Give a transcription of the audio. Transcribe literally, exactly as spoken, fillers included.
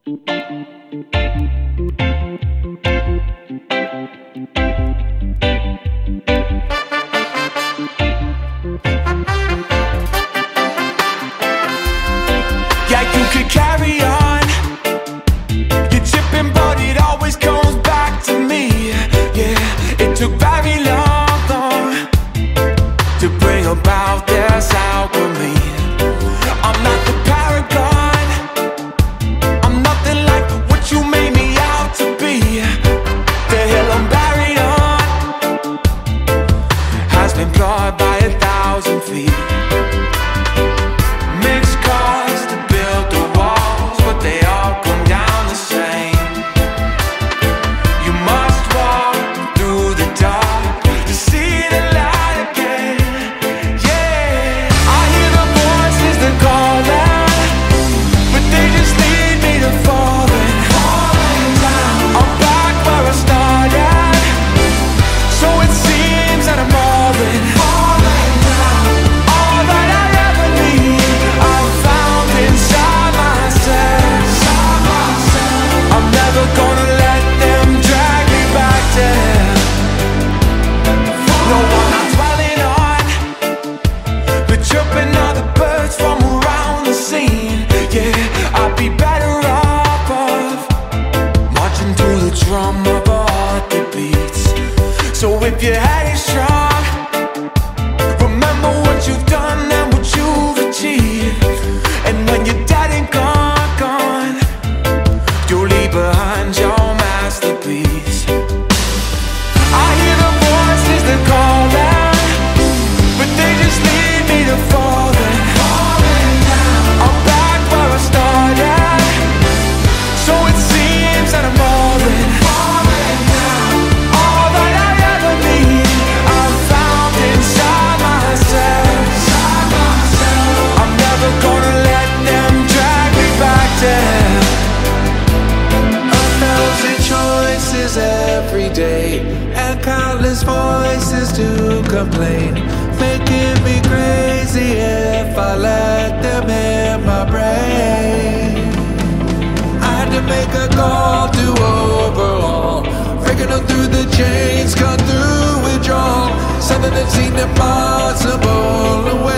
Yeah, you could carry on. You're chipping, but it always comes back to me. Yeah, it took very long, long to bring about this alchemy. I'm not the paragon, I'm nothing like what you made me out to be. The hill I'm buried on has been plowed by a thousand feet. Mixed cars to build the walls, but they all come down the same. You must walk through the dark to see the light again. Yeah, I hear the voices that call out, but they just lead me to falling. I'm back where I started, so it seems that I'm all in. All that I ever need, I found inside myself. I'm never gonna let them drag me back down. No one I'm dwelling on, but chirping all the birds from around the scene. Yeah, I'd be better off of marching to the drum of a heart that beats. So if your head is strong, remember what you've done and what you've achieved. And when you're dead and gone, gone, you'll leave behind your masterpiece. I hear the voices that call out, but they just lead me to falling. I'm back where I started, so it seems that I'm all in. All that I ever need, I found inside myself. I'm never gonna let them drag me back down. A thousand choices every day, and countless voices to complain, making me crazy if I let them in my brain. I had to make a call to overhaul, breaking them through the chains, cut through withdrawal, something that seemed impossible.